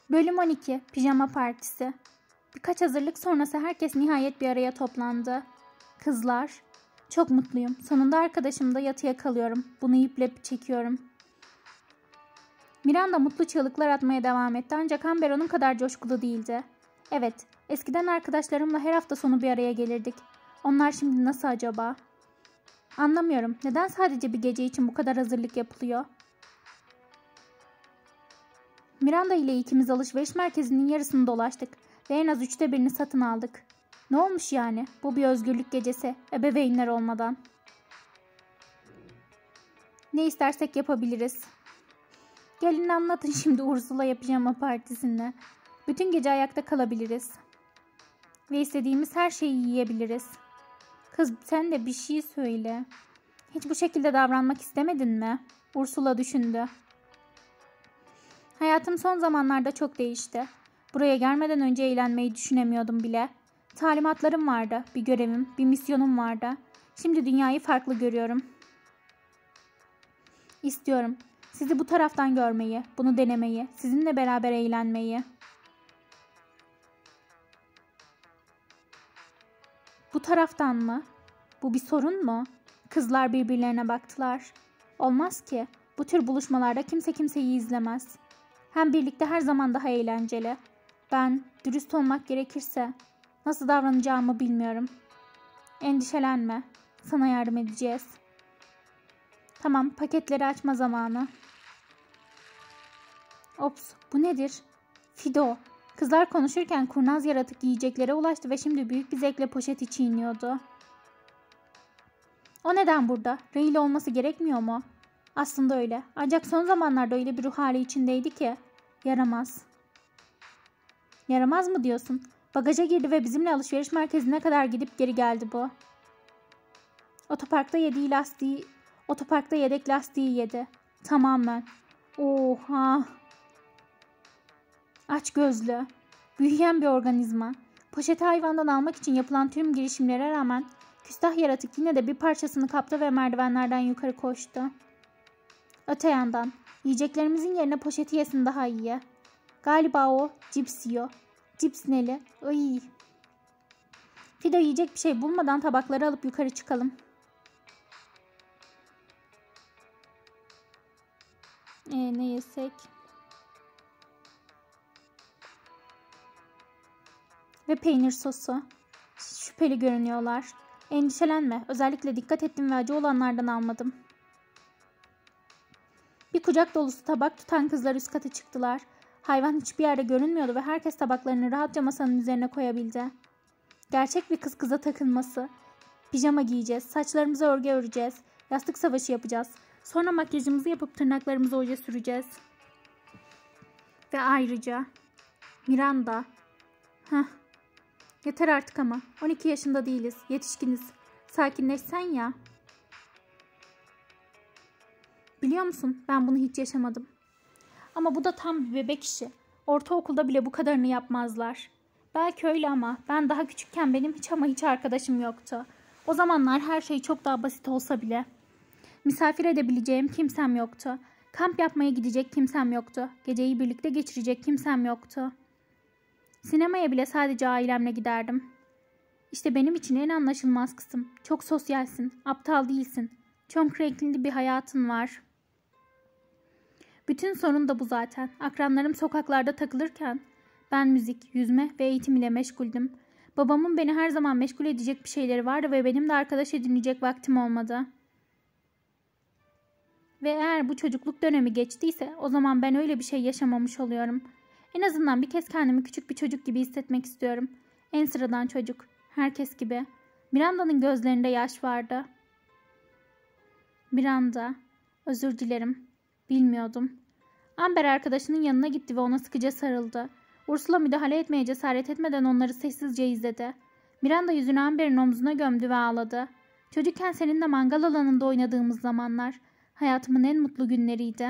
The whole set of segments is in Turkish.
Bölüm 12. Pijama Partisi. Birkaç hazırlık sonrası herkes nihayet bir araya toplandı. Kızlar, çok mutluyum. Sonunda arkadaşımda yatıya kalıyorum. Bunu iple çekiyorum. Miranda mutlu çığlıklar atmaya devam etti ancak Amber onun kadar coşkulu değildi. Evet, eskiden arkadaşlarımla her hafta sonu bir araya gelirdik. Onlar şimdi nasıl acaba? Anlamıyorum. Neden sadece bir gece için bu kadar hazırlık yapılıyor? Miranda ile ikimiz alışveriş merkezinin yarısını dolaştık ve en az 1/3'ünü satın aldık. Ne olmuş yani? Bu bir özgürlük gecesi, ebeveynler olmadan. Ne istersek yapabiliriz. Gelin anlatın şimdi Ursula'ya pijama partisinde. Bütün gece ayakta kalabiliriz. Ve istediğimiz her şeyi yiyebiliriz. Kız sen de bir şey söyle. Hiç bu şekilde davranmak istemedin mi? Ursula düşündü. Hayatım son zamanlarda çok değişti. Buraya gelmeden önce eğlenmeyi düşünemiyordum bile. Talimatlarım vardı, bir görevim, bir misyonum vardı. Şimdi dünyayı farklı görüyorum. İstiyorum. Sizi bu taraftan görmeyi, bunu denemeyi, sizinle beraber eğlenmeyi. Bu taraftan mı? Bu bir sorun mu? Kızlar birbirlerine baktılar. Olmaz ki. Bu tür buluşmalarda kimse kimseyi izlemez. Hem birlikte her zaman daha eğlenceli. Ben, dürüst olmak gerekirse, nasıl davranacağımı bilmiyorum. Endişelenme. Sana yardım edeceğiz. Tamam, paketleri açma zamanı. Ops, bu nedir? Fido. Kızlar konuşurken kurnaz yaratık yiyeceklere ulaştı ve şimdi büyük bir zevkle poşeti çiğniyordu. O neden burada? Raylı olması gerekmiyor mu? Aslında öyle. Ancak son zamanlarda öyle bir ruh hali içindeydi ki. Yaramaz. Yaramaz mı diyorsun? Bagaja girdi ve bizimle alışveriş merkezine kadar gidip geri geldi bu. Otoparkta yedek lastiği yedi. Tamamen. Oha. Aç gözlü. Büyüyen bir organizma. Poşeti hayvandan almak için yapılan tüm girişimlere rağmen küstah yaratık yine de bir parçasını kaptı ve merdivenlerden yukarı koştu. Öte yandan yiyeceklerimizin yerine poşeti yesin daha iyi. Galiba o cips yiyor. Cips neli? Ay. Fido yiyecek bir şey bulmadan tabakları alıp yukarı çıkalım. Ne yesek? Ve peynir sosu. Şüpheli görünüyorlar. Endişelenme. Özellikle dikkat ettim ve acı olanlardan almadım. Bir kucak dolusu tabak tutan kızlar üst kata çıktılar. Hayvan hiçbir yerde görünmüyordu ve herkes tabaklarını rahatça masanın üzerine koyabildi. Gerçek bir kız kıza takılması. Pijama giyeceğiz, saçlarımızı örgü öreceğiz, yastık savaşı yapacağız. Sonra makyajımızı yapıp tırnaklarımıza oje süreceğiz. Ve ayrıca Miranda. Yeter artık ama. 12 yaşında değiliz, yetişkiniz. Sakinleşsen ya. Biliyor musun, ben bunu hiç yaşamadım. Ama bu da tam bir bebek işi. Ortaokulda bile bu kadarını yapmazlar. Belki öyle ama ben daha küçükken benim hiç arkadaşım yoktu. O zamanlar her şey çok daha basit olsa bile. Misafir edebileceğim kimsem yoktu. Kamp yapmaya gidecek kimsem yoktu. Geceyi birlikte geçirecek kimsem yoktu. Sinemaya bile sadece ailemle giderdim. İşte benim için en anlaşılmaz kısım. Çok sosyalsin, aptal değilsin. Çok renkli bir hayatın var. Bütün sorun da bu zaten. Akranlarım sokaklarda takılırken ben müzik, yüzme ve eğitim ile meşguldüm. Babamın beni her zaman meşgul edecek bir şeyleri vardı ve benim de arkadaş edinecek vaktim olmadı. Ve eğer bu çocukluk dönemi geçtiyse o zaman ben öyle bir şey yaşamamış oluyorum. En azından bir kez kendimi küçük bir çocuk gibi hissetmek istiyorum. En sıradan çocuk. Herkes gibi. Miranda'nın gözlerinde yaş vardı. Miranda, özür dilerim. Bilmiyordum. Amber arkadaşının yanına gitti ve ona sıkıca sarıldı. Ursula müdahale etmeye cesaret etmeden onları sessizce izledi. Miranda yüzünü Amber'in omzuna gömdü ve ağladı. Çocukken seninle mangal alanında oynadığımız zamanlar hayatımın en mutlu günleriydi.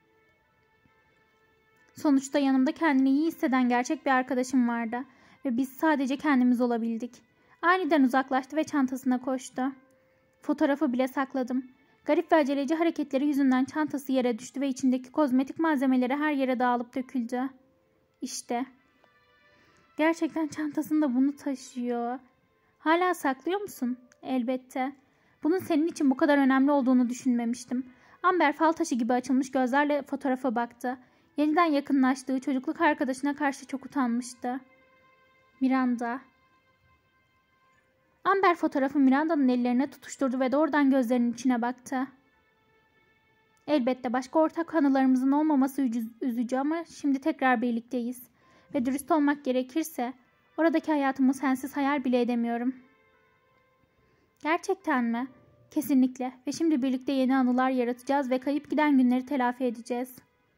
Sonuçta yanımda kendini iyi hisseden gerçek bir arkadaşım vardı ve biz sadece kendimiz olabildik. Aniden uzaklaştı ve çantasına koştu. Fotoğrafı bile sakladım. Garip ve aceleci hareketleri yüzünden çantası yere düştü ve içindeki kozmetik malzemeleri her yere dağılıp döküldü. İşte. Gerçekten çantasında bunu taşıyor. Hala saklıyor musun? Elbette. Bunun senin için bu kadar önemli olduğunu düşünmemiştim. Amber fal taşı gibi açılmış gözlerle fotoğrafa baktı. Yeniden yakınlaştığı çocukluk arkadaşına karşı çok utanmıştı. Miranda. Amber fotoğrafı Miranda'nın ellerine tutuşturdu ve doğrudan gözlerinin içine baktı. Elbette başka ortak anılarımızın olmaması üzücü ama şimdi tekrar birlikteyiz. Ve dürüst olmak gerekirse oradaki hayatımı sensiz hayal bile edemiyorum. Gerçekten mi? Kesinlikle. Ve şimdi birlikte yeni anılar yaratacağız ve kayıp giden günleri telafi edeceğiz.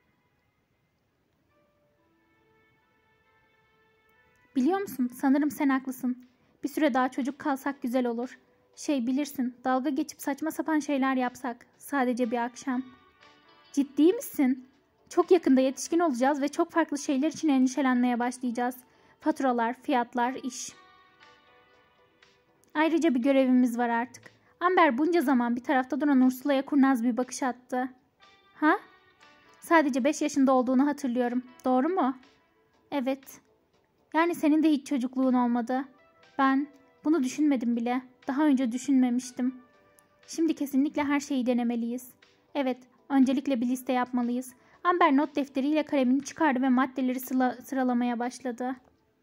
Biliyor musun? Sanırım sen haklısın. Bir süre daha çocuk kalsak güzel olur. Bilirsin, dalga geçip saçma sapan şeyler yapsak. Sadece bir akşam. Ciddi misin? Çok yakında yetişkin olacağız ve çok farklı şeyler için endişelenmeye başlayacağız. Faturalar, fiyatlar, iş. Ayrıca bir görevimiz var artık. Amber bunca zaman bir tarafta duran Ursula'ya kurnaz bir bakış attı. Ha? Sadece 5 yaşında olduğunu hatırlıyorum. Doğru mu? Evet. Yani senin de hiç çocukluğun olmadı. Ben bunu düşünmedim bile. Daha önce düşünmemiştim. Şimdi kesinlikle her şeyi denemeliyiz. Evet, öncelikle bir liste yapmalıyız. Amber not defteriyle kalemini çıkardı ve maddeleri sıralamaya başladı.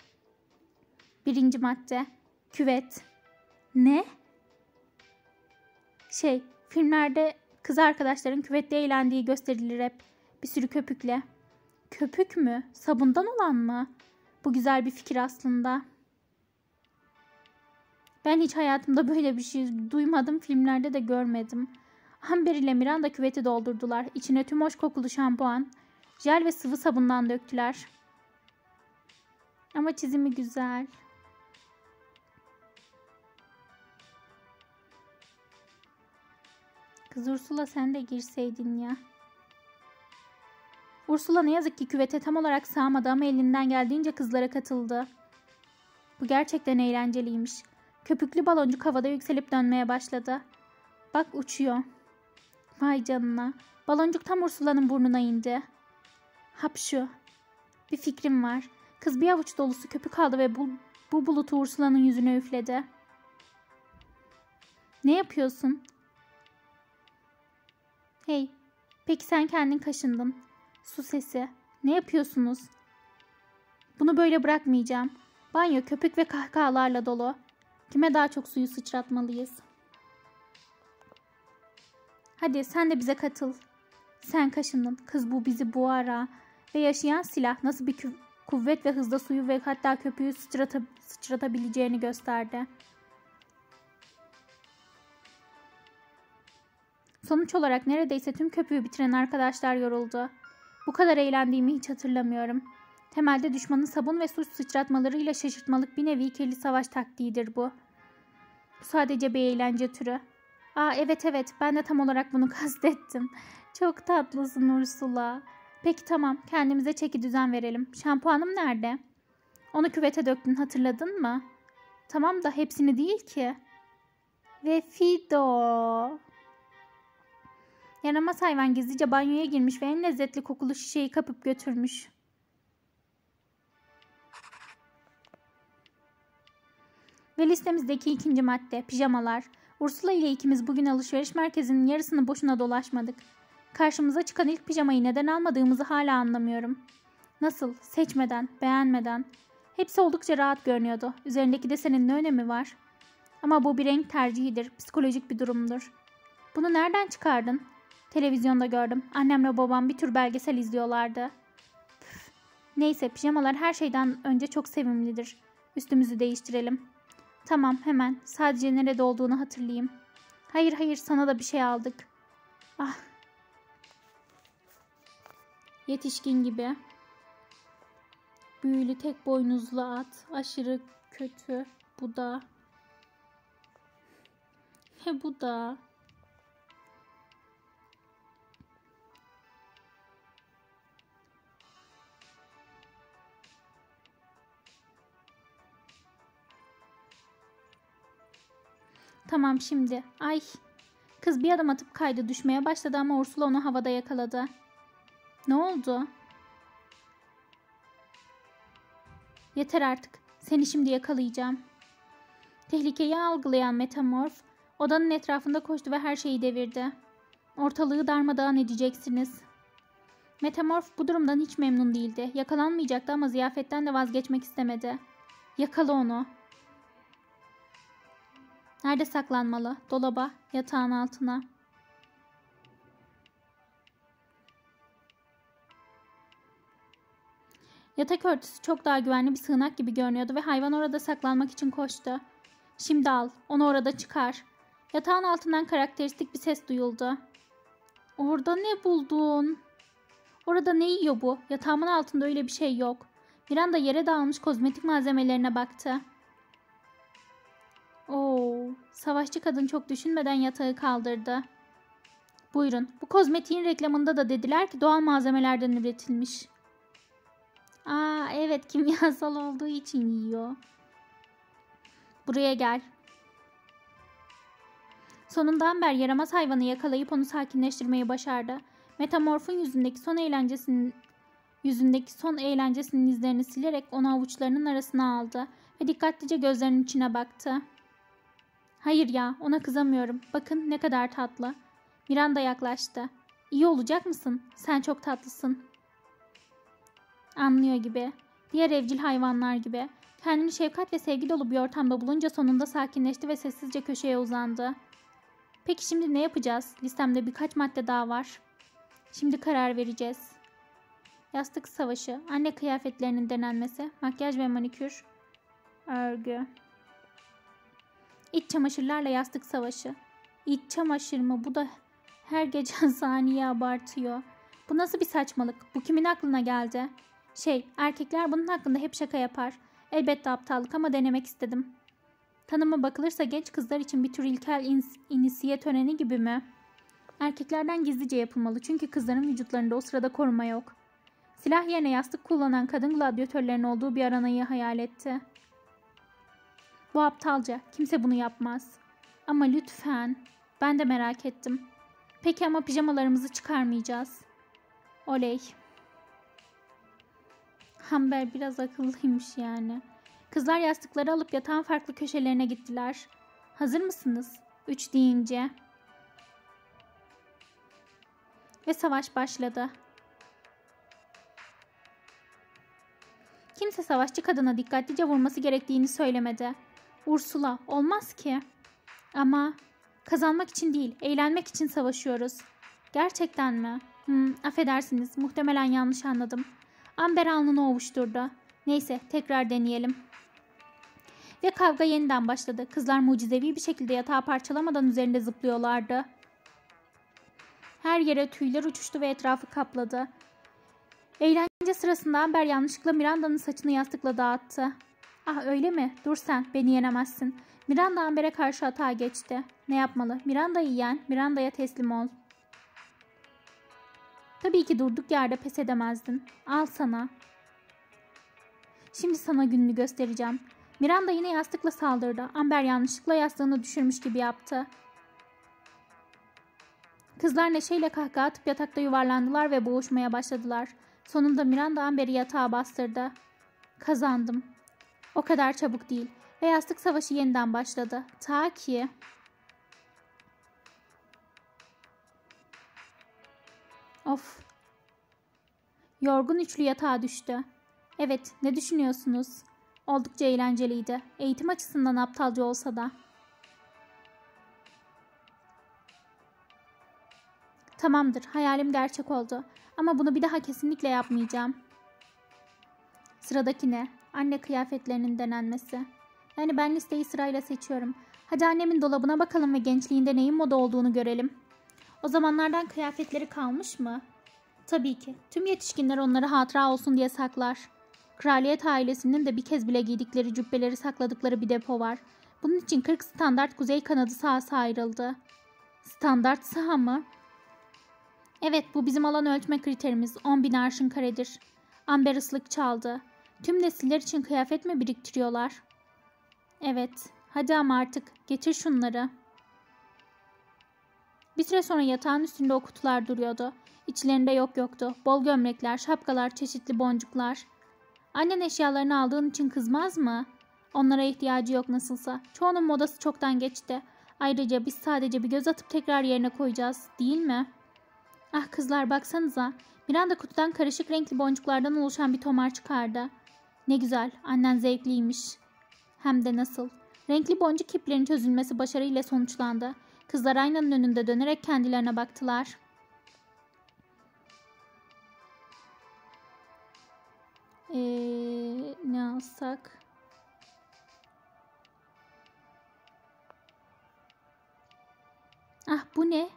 1. madde. Küvet. Ne? Filmlerde kız arkadaşların küvette eğlendiği gösterilir hep. Bir sürü köpükle. Köpük mü? Sabundan olan mı? Bu güzel bir fikir aslında. Ben hiç hayatımda böyle bir şey duymadım, filmlerde de görmedim. Amber ile Miranda küveti doldurdular. İçine tüm hoş kokulu şampuan, jel ve sıvı sabundan döktüler. Ama çizimi güzel. Kız Ursula, sen de girseydin ya. Ursula ne yazık ki küvete tam olarak sığamadı ama elinden geldiğince kızlara katıldı. Bu gerçekten eğlenceliymiş. Köpüklü baloncuk havada yükselip dönmeye başladı. Bak, uçuyor. Vay canına. Baloncuk tam Ursula'nın burnuna indi. Hapşu. Bir fikrim var. Kız bir avuç dolusu köpük aldı ve bu bulutu Ursula'nın yüzüne üfledi. Ne yapıyorsun? Hey, peki sen kendin kaşındın. Su sesi. Ne yapıyorsunuz? Bunu böyle bırakmayacağım. Banyo köpük ve kahkahalarla dolu. Kime daha çok suyu sıçratmalıyız? Hadi sen de bize katıl. Sen kaşındın. Kız, bu bizi boğar. Ve yaşayan silah nasıl bir kuvvet ve hızda suyu ve hatta köpüğü sıçratabileceğini gösterdi. Sonuç olarak neredeyse tüm köpüğü bitiren arkadaşlar yoruldu. Bu kadar eğlendiğimi hiç hatırlamıyorum. Temelde düşmanın sabun ve su sıçratmalarıyla şaşırtmalık bir nevi kirli savaş taktiğidir bu. Bu sadece bir eğlence türü. Evet, ben de tam olarak bunu kastettim. Çok tatlısın Ursula. Peki tamam, kendimize çeki düzen verelim. Şampuanım nerede? Onu küvete döktün, hatırladın mı? Tamam da hepsini değil ki. Ve Fido. Yaramaz hayvan gizlice banyoya girmiş ve en lezzetli kokulu şişeyi kapıp götürmüş. Ve listemizdeki 2. madde, pijamalar. Ursula ile ikimiz bugün alışveriş merkezinin yarısını boşuna dolaşmadık. Karşımıza çıkan ilk pijamayı neden almadığımızı hala anlamıyorum. Nasıl? Seçmeden, beğenmeden. Hepsi oldukça rahat görünüyordu. Üzerindeki desenin ne önemi var? Ama bu bir renk tercihidir, psikolojik bir durumdur. Bunu nereden çıkardın? Televizyonda gördüm. Annemle babam bir tür belgesel izliyorlardı. Neyse, pijamalar her şeyden önce çok sevimlidir. Üstümüzü değiştirelim. Tamam, hemen. Sadece nerede olduğunu hatırlayayım. Hayır, sana da bir şey aldık. Yetişkin gibi. Büyülü tek boynuzlu at. Aşırı kötü. Bu da. Bu da. Tamam şimdi. Ay. Kız bir adım atıp kaydı, düşmeye başladı ama Ursula onu havada yakaladı. Ne oldu? Yeter artık. Seni şimdi yakalayacağım. Tehlikeyi algılayan Metamorf odanın etrafında koştu ve her şeyi devirdi. Ortalığı darmadağın edeceksiniz. Metamorf bu durumdan hiç memnun değildi. Yakalanmayacaktı ama ziyafetten de vazgeçmek istemedi. Yakala onu. Nerede saklanmalı? Dolaba, yatağın altına. Yatak örtüsü çok daha güvenli bir sığınak gibi görünüyordu ve hayvan orada saklanmak için koştu. Şimdi al, onu orada çıkar. Yatağın altından karakteristik bir ses duyuldu. Orada ne buldun? Orada ne yiyor bu? Yatağımın altında öyle bir şey yok. Miranda yere dağılmış kozmetik malzemelerine baktı. Oo, savaşçı kadın çok düşünmeden yatağı kaldırdı. Buyurun, bu kozmetiğin reklamında da dediler ki doğal malzemelerden üretilmiş. Aa, evet, kimyasal olduğu için yiyor. Buraya gel. Sonunda Amber yaramaz hayvanı yakalayıp onu sakinleştirmeyi başardı. Metamorf'un yüzündeki son eğlencesinin izlerini silerek onu avuçlarının arasına aldı ve dikkatlice gözlerinin içine baktı. Hayır ya, ona kızamıyorum. Bakın ne kadar tatlı. Miranda yaklaştı. İyi olacak mısın? Sen çok tatlısın. Anlıyor gibi. Diğer evcil hayvanlar gibi. Kendini şefkat ve sevgi dolu bir ortamda bulunca sonunda sakinleşti ve sessizce köşeye uzandı. Peki şimdi ne yapacağız? Listemde birkaç madde daha var. Şimdi karar vereceğiz. Yastık savaşı, anne kıyafetlerinin denenmesi, makyaj ve manikür, örgü. İç çamaşırlarla yastık savaşı. İç çamaşır mı? Bu da her geçen saniye abartıyor. Bu nasıl bir saçmalık? Bu kimin aklına geldi? Erkekler bunun hakkında hep şaka yapar. Elbette aptallık ama denemek istedim. Tanıma bakılırsa genç kızlar için bir tür ilkel inisiye töreni gibi mi? Erkeklerden gizlice yapılmalı çünkü kızların vücutlarında o sırada koruma yok. Silah yerine yastık kullanan kadın gladyatörlerin olduğu bir aranayı hayal etti. Bu aptalca. Kimse bunu yapmaz. Ama lütfen. Ben de merak ettim. Peki ama pijamalarımızı çıkarmayacağız. Oley. Amber biraz akıllıymış yani. Kızlar yastıkları alıp yatağın farklı köşelerine gittiler. Hazır mısınız? 3 deyince. Ve savaş başladı. Kimse savaşçı kadına dikkatlice vurması gerektiğini söylemedi. Ursula, olmaz ki. Ama kazanmak için değil, eğlenmek için savaşıyoruz. Gerçekten mi? Affedersiniz, muhtemelen yanlış anladım. Amber alnını ovuşturdu. Neyse, tekrar deneyelim. Ve kavga yeniden başladı. Kızlar mucizevi bir şekilde yatağı parçalamadan üzerinde zıplıyorlardı. Her yere tüyler uçuştu ve etrafı kapladı. Eğlence sırasında Amber yanlışlıkla Miranda'nın saçını yastıkla dağıttı. Ah öyle mi? Dur sen, beni yenemezsin. Miranda Amber'e karşı atağa geçti. Ne yapmalı? Miranda'yı yen, Miranda'ya teslim ol. Tabii ki durduk yerde pes edemezdin. Al sana. Şimdi sana gününü göstereceğim. Miranda yine yastıkla saldırdı. Amber yanlışlıkla yastığını düşürmüş gibi yaptı. Kızlar neşeyle kahkaha atıp yatakta yuvarlandılar ve boğuşmaya başladılar. Sonunda Miranda Amber'i yatağa bastırdı. Kazandım. O kadar çabuk değil. Ve yastık savaşı yeniden başladı. Ta ki... Of. Yorgun üçlü yatağa düştü. Evet, ne düşünüyorsunuz? Oldukça eğlenceliydi. Eğitim açısından aptalca olsa da. Tamamdır, hayalim gerçek oldu. Ama bunu bir daha kesinlikle yapmayacağım. Sıradaki ne? Anne kıyafetlerinin denenmesi. Yani ben listeyi sırayla seçiyorum. Hadi annemin dolabına bakalım ve gençliğinde neyin moda olduğunu görelim. O zamanlardan kıyafetleri kalmış mı? Tabii ki. Tüm yetişkinler onları hatıra olsun diye saklar. Kraliyet ailesinin de bir kez bile giydikleri cübbeleri sakladıkları bir depo var. Bunun için 40 standart kuzey kanadı sahası ayrıldı. Standart saha mı? Evet, bu bizim alan ölçme kriterimiz. 10.000 arşın karedir. Amber ıslık çaldı. Tüm nesiller için kıyafet mi biriktiriyorlar? Evet. Hadi ama artık getir şunları. Bir süre sonra yatağın üstünde o kutular duruyordu. İçlerinde yoktu. Bol gömlekler, şapkalar, çeşitli boncuklar. Annen eşyalarını aldığın için kızmaz mı? Onlara ihtiyacı yok nasılsa. Çoğunun modası çoktan geçti. Ayrıca biz sadece bir göz atıp tekrar yerine koyacağız, değil mi? Ah kızlar baksanıza. Miranda kutudan karışık renkli boncuklardan oluşan bir tomar çıkardı. Ne güzel, annen zevkliymiş. Hem de nasıl. Renkli boncuk iplerin çözülmesi başarıyla sonuçlandı. Kızlar aynanın önünde dönerek kendilerine baktılar. Ne alsak? Ah bu ne?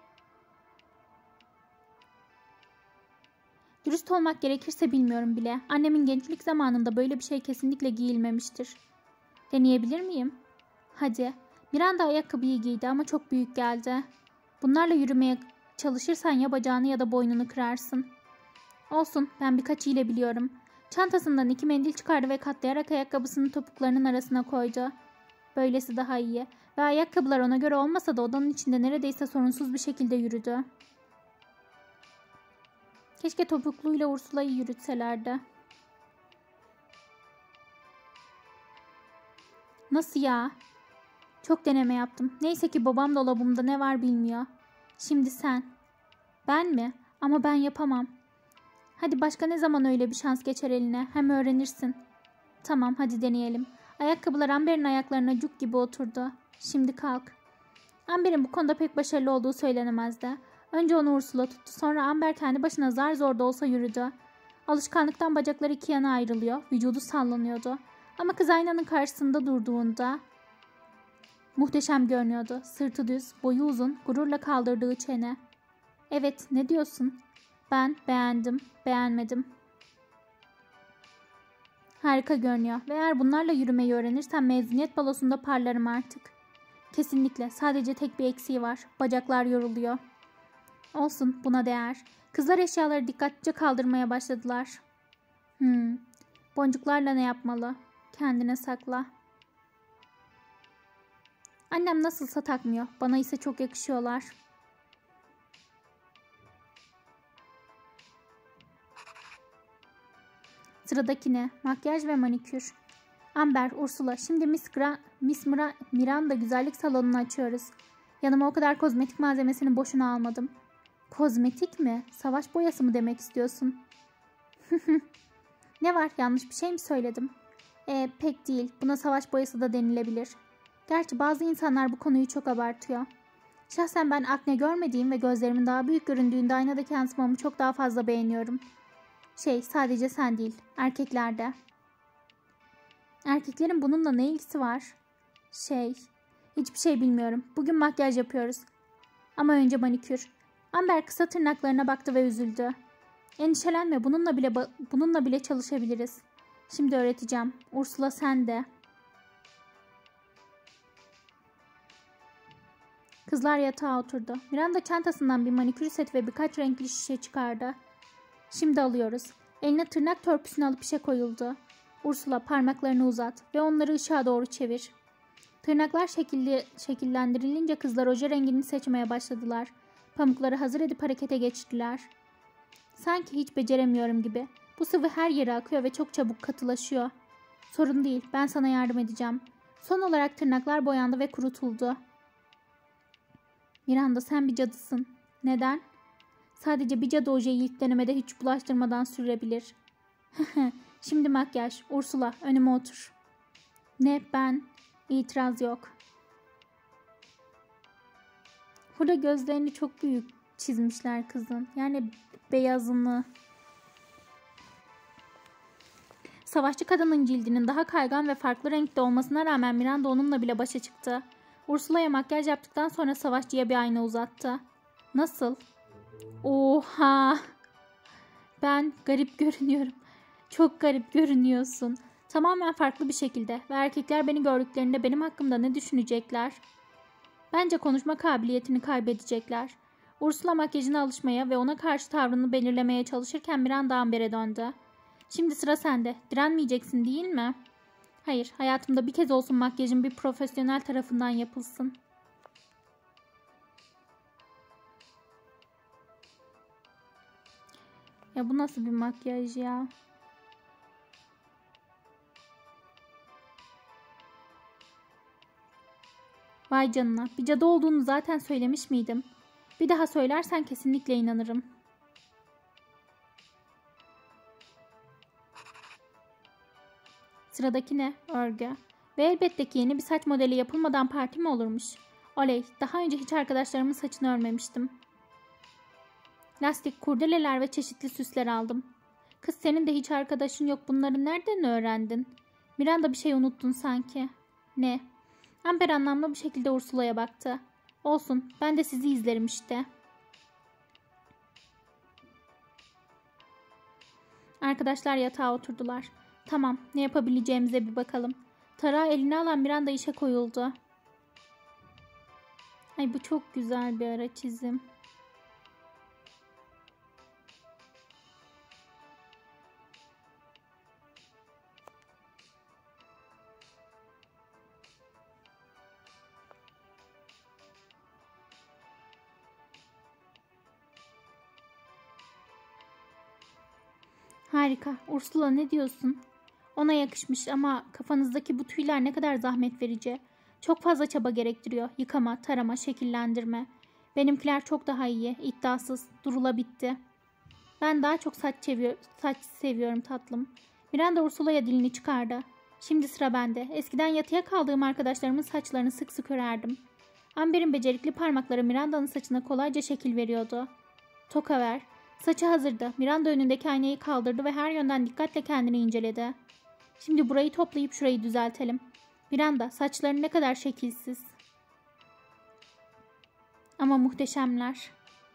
Dürüst olmak gerekirse bilmiyorum bile. Annemin gençlik zamanında böyle bir şey kesinlikle giyilmemiştir. Deneyebilir miyim? Hadi. Miranda ayakkabıyı giydi ama çok büyük geldi. Bunlarla yürümeye çalışırsan ya bacağını ya da boynunu kırarsın. Olsun, ben birkaç hile biliyorum. Çantasından 2 mendil çıkardı ve katlayarak ayakkabısının topuklarının arasına koydu. Böylesi daha iyi. Ve ayakkabılar ona göre olmasa da odanın içinde neredeyse sorunsuz bir şekilde yürüdü. Keşke topukluyla Ursula'yı yürütselerdi. Nasıl ya? Çok deneme yaptım. Neyse ki babam dolabımda ne var bilmiyor. Şimdi sen. Ben mi? Ama ben yapamam. Hadi başka ne zaman öyle bir şans geçer eline? Hem öğrenirsin. Tamam hadi deneyelim. Ayakkabılar Amber'in ayaklarına cuk gibi oturdu. Şimdi kalk. Amber'in bu konuda pek başarılı olduğu söylenemezdi. Önce onu Ursula tuttu. Sonra Amber kendi başına zar zor da olsa yürüdü. Alışkanlıktan bacakları iki yana ayrılıyor. Vücudu sallanıyordu. Ama kız aynanın karşısında durduğunda muhteşem görünüyordu. Sırtı düz, boyu uzun, gururla kaldırdığı çene. Evet, ne diyorsun? Ben beğendim, beğenmedim. Harika görünüyor ve eğer bunlarla yürümeyi öğrenirsen mezuniyet balosunda parlarım artık. Kesinlikle, sadece tek bir eksiği var. Bacaklar yoruluyor. Olsun, buna değer. Kızlar eşyaları dikkatlice kaldırmaya başladılar. Boncuklarla ne yapmalı? Kendine sakla. Annem nasılsa takmıyor. Bana ise çok yakışıyorlar. Sıradaki ne? Makyaj ve manikür. Amber, Ursula, şimdi Miranda güzellik salonunu açıyoruz. Yanıma o kadar kozmetik malzemesini boşuna almadım. Kozmetik mi? Savaş boyası mı demek istiyorsun? Ne var? Yanlış bir şey mi söyledim? Pek değil. Buna savaş boyası da denilebilir. Gerçi bazı insanlar bu konuyu çok abartıyor. Şahsen ben akne görmediğim ve gözlerimin daha büyük göründüğünde aynadaki yansımamı çok daha fazla beğeniyorum. Sadece sen değil, erkekler de. Erkeklerin bununla ne ilgisi var? Hiçbir şey bilmiyorum. Bugün makyaj yapıyoruz. Ama önce manikür. Amber kısa tırnaklarına baktı ve üzüldü. Endişelenme, bununla bile çalışabiliriz. Şimdi öğreteceğim. Ursula sen de. Kızlar yatağa oturdu. Miranda çantasından bir manikür seti ve birkaç renkli şişe çıkardı. Şimdi alıyoruz. Eline tırnak törpüsünü alıp işe koyuldu. Ursula parmaklarını uzat ve onları ışığa doğru çevir. Tırnaklar şekillendirilince kızlar oje rengini seçmeye başladılar. Pamukları hazır edip harekete geçtiler. Sanki hiç beceremiyorum gibi. Bu sıvı her yere akıyor ve çok çabuk katılaşıyor. Sorun değil, ben sana yardım edeceğim. Son olarak tırnaklar boyandı ve kurutuldu. Miranda sen bir cadısın. Neden? Sadece bir cadı ojeyi ilk denemede hiç bulaştırmadan sürebilir. Şimdi makyaj. Ursula önüme otur. Ne ben? İtiraz yok. Burada gözlerini çok büyük çizmişler kızın. Yani beyazını. Savaşçı kadının cildinin daha kaygan ve farklı renkte olmasına rağmen Miranda onunla bile başa çıktı. Ursula'ya makyaj yaptıktan sonra savaşçıya bir ayna uzattı. Nasıl? Oha! Ben garip görünüyorum. Çok garip görünüyorsun. Tamamen farklı bir şekilde ve erkekler beni gördüklerinde benim hakkımda ne düşünecekler? Bence konuşma kabiliyetini kaybedecekler. Ursula makyajına alışmaya ve ona karşı tavrını belirlemeye çalışırken Miranda Amber'e döndü. Şimdi sıra sende. Direnmeyeceksin değil mi? Hayır, hayatımda bir kez olsun makyajım bir profesyonel tarafından yapılsın. Ya bu nasıl bir makyaj ya? Vay canına, bir cadı olduğunu zaten söylemiş miydim? Bir daha söylersen kesinlikle inanırım. Sıradaki ne? Örgü. Ve elbette ki yeni bir saç modeli yapılmadan parti mi olurmuş? Oley, daha önce hiç arkadaşlarımın saçını örmemiştim. Lastik, kurdeleler ve çeşitli süsler aldım. Kız, senin de hiç arkadaşın yok, bunları nereden öğrendin? Miranda, bir şey unuttun sanki. Ne? Amber anlamlı bir şekilde Ursula'ya baktı. Olsun, ben de sizi izlerim işte. Arkadaşlar yatağa oturdular. Tamam, ne yapabileceğimize bir bakalım. Tarağı eline alan Miranda işe koyuldu. Ay, bu çok güzel bir ara çizim. Harika. Ursula, ne diyorsun? Ona yakışmış ama kafanızdaki bu tüyler ne kadar zahmet verici. Çok fazla çaba gerektiriyor. Yıkama, tarama, şekillendirme. Benimkiler çok daha iyi. İddiasız. Durula bitti. Ben daha çok saç seviyorum tatlım. Miranda Ursula'ya dilini çıkardı. Şimdi sıra bende. Eskiden yatıya kaldığım arkadaşlarımın saçlarını sık sık örerdim. Amber'in becerikli parmakları Miranda'nın saçına kolayca şekil veriyordu. Toka ver. Saçı hazırdı. Miranda önündeki aynayı kaldırdı ve her yönden dikkatle kendini inceledi. Şimdi burayı toplayıp şurayı düzeltelim. Miranda, saçların ne kadar şekilsiz. Ama muhteşemler.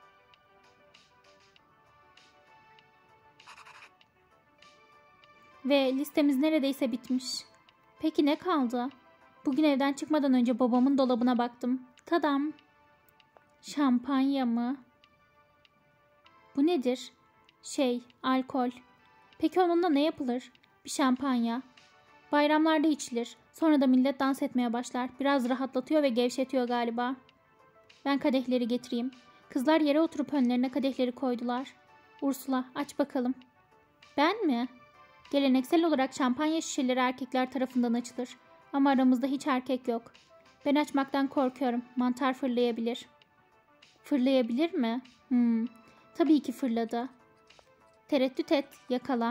Ve listemiz neredeyse bitmiş. Peki ne kaldı? Bugün evden çıkmadan önce babamın dolabına baktım. Tadam! Şampanya mı? Bu nedir? Alkol. Peki onunla ne yapılır? Bir şampanya. Bayramlarda içilir. Sonra da millet dans etmeye başlar. Biraz rahatlatıyor ve gevşetiyor galiba. Ben kadehleri getireyim. Kızlar yere oturup önlerine kadehleri koydular. Ursula, aç bakalım. Ben mi? Geleneksel olarak şampanya şişeleri erkekler tarafından açılır. Ama aramızda hiç erkek yok. Ben açmaktan korkuyorum. Mantar fırlayabilir. Fırlayabilir mi? Tabii ki fırladı. Tereddüt et, yakala.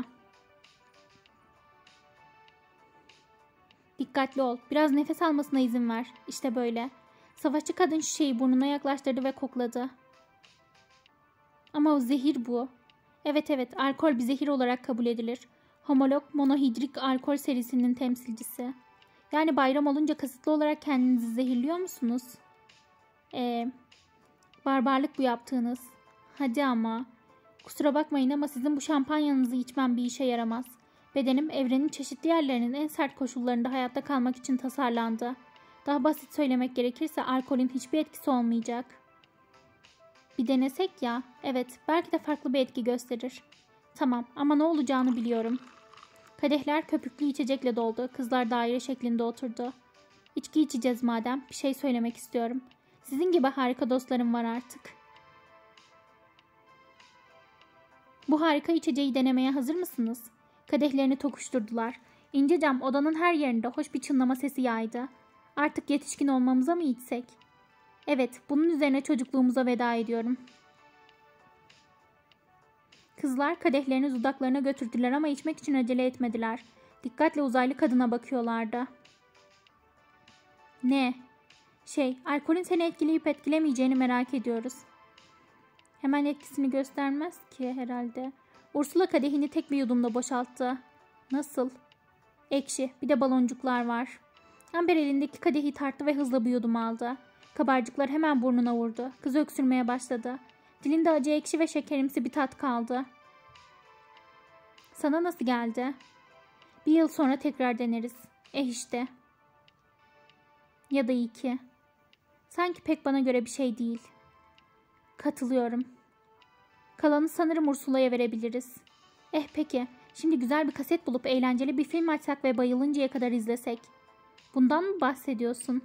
Dikkatli ol. Biraz nefes almasına izin ver. İşte böyle. Savaşçı kadın şişeyi burnuna yaklaştırdı ve kokladı. Ama o zehir bu. Evet, alkol bir zehir olarak kabul edilir. Homolog monohidrik alkol serisinin temsilcisi. Yani bayram olunca kasıtlı olarak kendinizi zehirliyor musunuz? Barbarlık bu yaptığınız. Hadi ama. Kusura bakmayın ama sizin bu şampanyanızı içmem bir işe yaramaz. Bedenim evrenin çeşitli yerlerinin en sert koşullarında hayatta kalmak için tasarlandı. Daha basit söylemek gerekirse alkolün hiçbir etkisi olmayacak. Bir denesek ya. Evet, belki de farklı bir etki gösterir. Tamam ama ne olacağını biliyorum. Kadehler köpüklü içecekle doldu. Kızlar daire şeklinde oturdu. İçki içeceğiz madem. Bir şey söylemek istiyorum. Sizin gibi harika dostlarım var artık. Bu harika içeceği denemeye hazır mısınız? Kadehlerini tokuşturdular. İnce cam odanın her yerinde hoş bir çınlama sesi yaydı. Artık yetişkin olmamıza mı içsek? Evet, bunun üzerine çocukluğumuza veda ediyorum. Kızlar kadehlerini dudaklarına götürdüler ama içmek için acele etmediler. Dikkatle uzaylı kadına bakıyorlardı. Ne? Alkolün seni etkileyip etkilemeyeceğini merak ediyoruz. Hemen etkisini göstermez ki herhalde. Ursula kadehini tek bir yudumda boşalttı. Nasıl? Ekşi, bir de baloncuklar var. Amber elindeki kadehi tarttı ve hızla bir yudum aldı. Kabarcıklar hemen burnuna vurdu. Kız öksürmeye başladı. Dilinde acı, ekşi ve şekerimsi bir tat kaldı. Sana nasıl geldi? Bir yıl sonra tekrar deneriz. İşte. Ya da 2. Sanki pek bana göre bir şey değil. Katılıyorum. Kalanı sanırım Ursula'ya verebiliriz. Peki. Şimdi güzel bir kaset bulup eğlenceli bir film açsak ve bayılıncaya kadar izlesek. Bundan mı bahsediyorsun?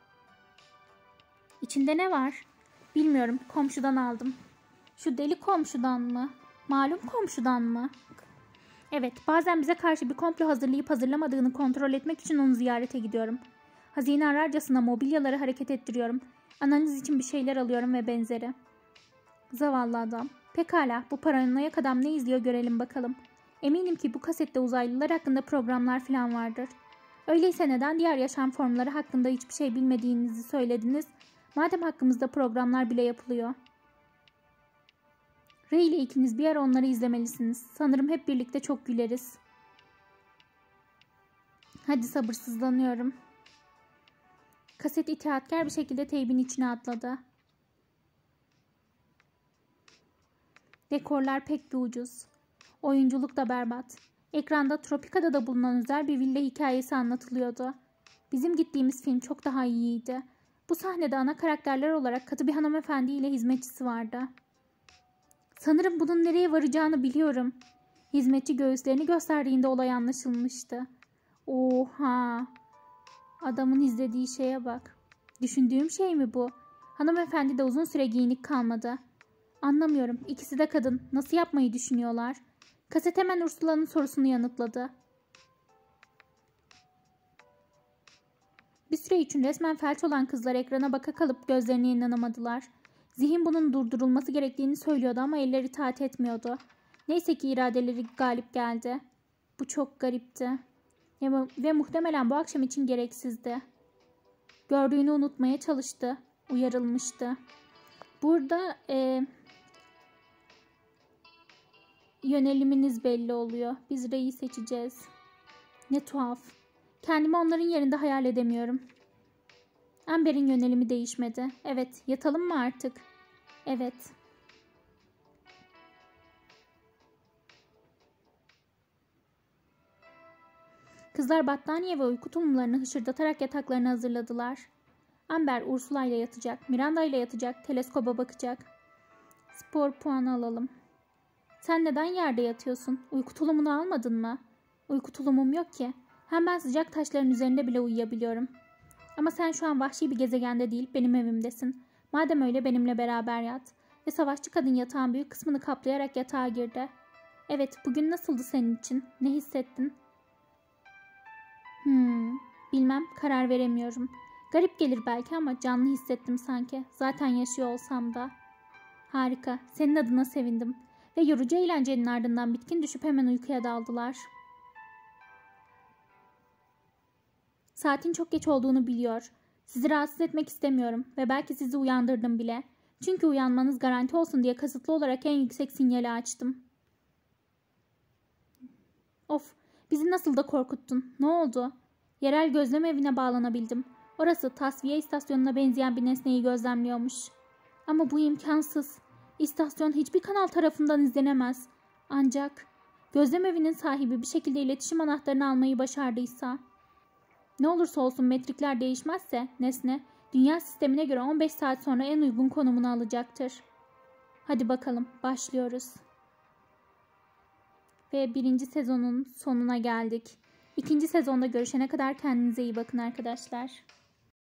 İçinde ne var? Bilmiyorum. Komşudan aldım. Şu deli komşudan mı? Malum komşudan mı? Evet. Bazen bize karşı bir komplo hazırlayıp hazırlamadığını kontrol etmek için onu ziyarete gidiyorum. Hazine ararcasına mobilyaları hareket ettiriyorum. Ananız için bir şeyler alıyorum ve benzeri. Zavallı adam. Pekala, bu paranoyak adam ne izliyor görelim bakalım. Eminim ki bu kasette uzaylılar hakkında programlar falan vardır. Öyleyse neden diğer yaşam formları hakkında hiçbir şey bilmediğinizi söylediniz? Madem hakkımızda programlar bile yapılıyor. Ray ile ikiniz bir ara onları izlemelisiniz. Sanırım hep birlikte çok güleriz. Hadi, sabırsızlanıyorum. Kaset itaatkar bir şekilde teybin içine atladı. Dekorlar pek bir ucuz. Oyunculuk da berbat. Ekranda Tropika'da bulunan özel bir villa hikayesi anlatılıyordu. Bizim gittiğimiz film çok daha iyiydi. Bu sahnede ana karakterler olarak katı bir hanımefendi ile hizmetçisi vardı. Sanırım bunun nereye varacağını biliyorum. Hizmetçi göğüslerini gösterdiğinde olay anlaşılmıştı. Oha! Adamın izlediği şeye bak. Düşündüğüm şey mi bu? Hanımefendi de uzun süre giyinik kalmadı. Anlamıyorum. İkisi de kadın. Nasıl yapmayı düşünüyorlar? Kaset hemen Ursula'nın sorusunu yanıtladı. Bir süre için resmen felç olan kızlar ekrana baka kalıp gözlerine inanamadılar. Zihin bunun durdurulması gerektiğini söylüyordu ama elleri itaat etmiyordu. Neyse ki iradeleri galip geldi. Bu çok garipti. Ve muhtemelen bu akşam için gereksizdi. Gördüğünü unutmaya çalıştı. Uyarılmıştı. Burada yöneliminiz belli oluyor. Biz Ray'i seçeceğiz. Ne tuhaf. Kendimi onların yerinde hayal edemiyorum. Amber'in yönelimi değişmedi. Evet, yatalım mı artık? Evet. Kızlar battaniye ve uyku tulumlarını hışırdatarak yataklarını hazırladılar. Amber Ursula ile yatacak, Miranda ile yatacak, teleskoba bakacak. Spor puanı alalım. Sen neden yerde yatıyorsun? Uyku tulumunu almadın mı? Uyku tulumum yok ki. Hem ben sıcak taşların üzerinde bile uyuyabiliyorum. Ama sen şu an vahşi bir gezegende değil, benim evimdesin. Madem öyle benimle beraber yat. Ve savaşçı kadın yatağın büyük kısmını kaplayarak yatağa girdi. Evet, bugün nasıldı senin için? Ne hissettin? Bilmem, karar veremiyorum. Garip gelir belki ama canlı hissettim sanki. Zaten yaşıyor olsam da. Harika, senin adına sevindim. Ve yorucu eğlencenin ardından bitkin düşüp hemen uykuya daldılar. Saatin çok geç olduğunu biliyor. Sizi rahatsız etmek istemiyorum ve belki sizi uyandırdım bile. Çünkü uyanmanız garanti olsun diye kasıtlı olarak en yüksek sinyali açtım. Of, bizi nasıl da korkuttun. Ne oldu? Yerel gözlem evine bağlanabildim. Orası tasfiye istasyonuna benzeyen bir nesneyi gözlemliyormuş. Ama bu imkansız. İstasyon hiçbir kanal tarafından izlenemez. Ancak gözlem evinin sahibi bir şekilde iletişim anahtarını almayı başardıysa... Ne olursa olsun metrikler değişmezse nesne dünya sistemine göre 15 saat sonra en uygun konumunu alacaktır. Hadi bakalım, başlıyoruz. Ve 1. sezonun sonuna geldik. 2. sezonda görüşene kadar kendinize iyi bakın arkadaşlar.